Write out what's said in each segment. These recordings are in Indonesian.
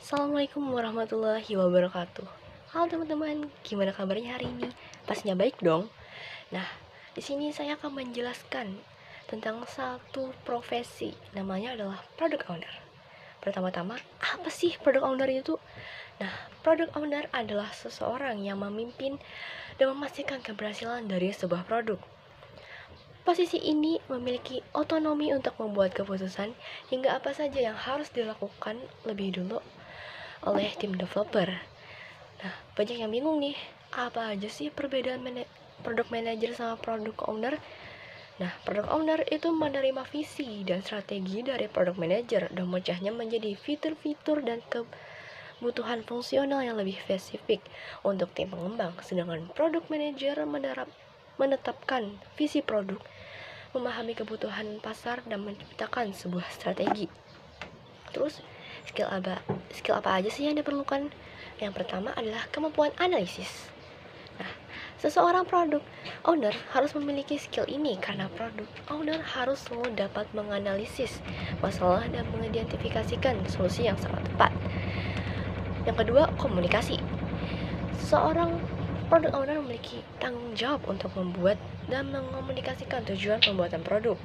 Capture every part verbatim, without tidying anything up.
Assalamualaikum warahmatullahi wabarakatuh. Halo teman-teman, gimana kabarnya hari ini? Pastinya baik dong. Nah, di sini saya akan menjelaskan tentang satu profesi, namanya adalah product owner. Pertama-tama, apa sih product owner itu? Nah, product owner adalah seseorang yang memimpin dan memastikan keberhasilan dari sebuah produk. Posisi ini memiliki otonomi untuk membuat keputusan hingga apa saja yang harus dilakukan lebih dulu oleh tim developer. Nah, banyak yang bingung nih, apa aja sih perbedaan mana- product manager sama product owner? Nah, product owner itu menerima visi dan strategi dari product manager dan memecahnya menjadi fitur-fitur dan kebutuhan fungsional yang lebih spesifik untuk tim pengembang. Sedangkan product manager menerap, menetapkan visi produk, memahami kebutuhan pasar dan menciptakan sebuah strategi. Terus, skill apa, skill apa aja sih yang diperlukan? Yang pertama adalah kemampuan analisis. Nah, seseorang product owner harus memiliki skill ini karena product owner harus selalu dapat menganalisis masalah dan mengidentifikasikan solusi yang sangat tepat. Yang kedua, komunikasi. Seorang product owner memiliki tanggung jawab untuk membuat dan mengomunikasikan tujuan pembuatan produk.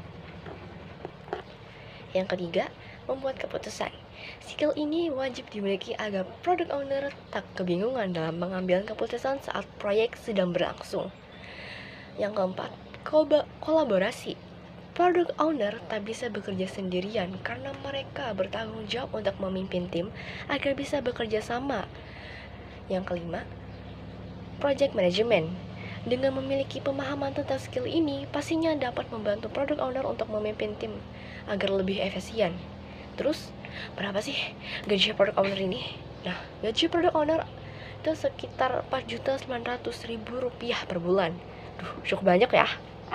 Yang ketiga, membuat keputusan. Skill ini wajib dimiliki agar product owner tak kebingungan dalam mengambil keputusan saat proyek sedang berlangsung. Yang keempat, kolaborasi. Product owner tak bisa bekerja sendirian karena mereka bertanggung jawab untuk memimpin tim agar bisa bekerja sama. Yang kelima, project management. Dengan memiliki pemahaman tentang skill ini, pastinya dapat membantu product owner untuk memimpin tim agar lebih efisien. Terus, berapa sih gaji product owner ini? Nah, gaji product owner itu sekitar empat juta sembilan ratus ribu rupiah per bulan. Duh, cukup banyak ya.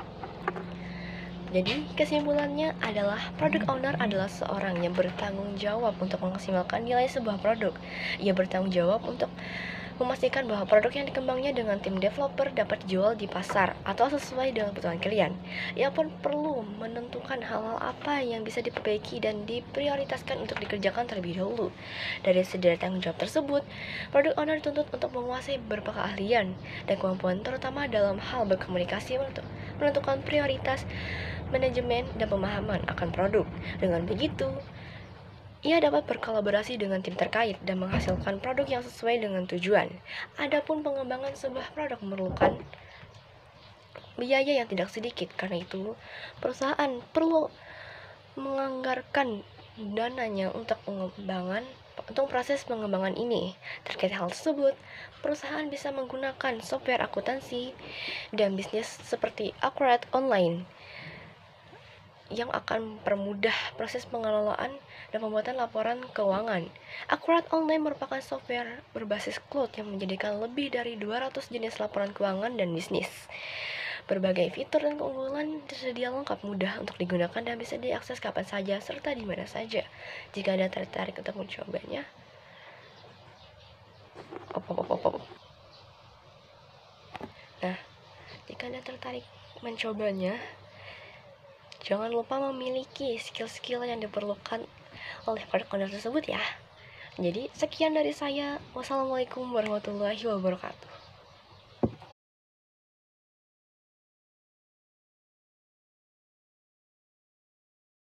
Jadi, kesimpulannya adalah product owner adalah seorang yang bertanggung jawab untuk memaksimalkan nilai sebuah produk. Ia bertanggung jawab untuk memastikan bahwa produk yang dikembangnya dengan tim developer dapat dijual di pasar atau sesuai dengan kebutuhan klien. Ia pun perlu menentukan hal-hal apa yang bisa diperbaiki dan diprioritaskan untuk dikerjakan terlebih dahulu. Dari sederet tanggung jawab tersebut, product owner dituntut untuk menguasai beberapa keahlian dan kemampuan terutama dalam hal berkomunikasi untuk menentukan prioritas, manajemen, dan pemahaman akan produk. Dengan begitu, ia dapat berkolaborasi dengan tim terkait dan menghasilkan produk yang sesuai dengan tujuan. Adapun pengembangan sebuah produk memerlukan biaya yang tidak sedikit, karena itu perusahaan perlu menganggarkan dananya untuk pengembangan untuk proses pengembangan ini. Terkait hal tersebut, perusahaan bisa menggunakan software akuntansi dan bisnis seperti Accurate Online yang akan mempermudah proses pengelolaan dan pembuatan laporan keuangan. Accurate Online merupakan software berbasis cloud yang menjadikan lebih dari dua ratus jenis laporan keuangan dan bisnis. Berbagai fitur dan keunggulan tersedia lengkap, mudah untuk digunakan dan bisa diakses kapan saja serta di mana saja. Jika Anda tertarik untuk mencobanya, op, op, op, op. Nah, jika Anda tertarik mencobanya, jangan lupa memiliki skill-skill yang diperlukan oleh product owner tersebut ya. Jadi, sekian dari saya. Wassalamualaikum warahmatullahi wabarakatuh.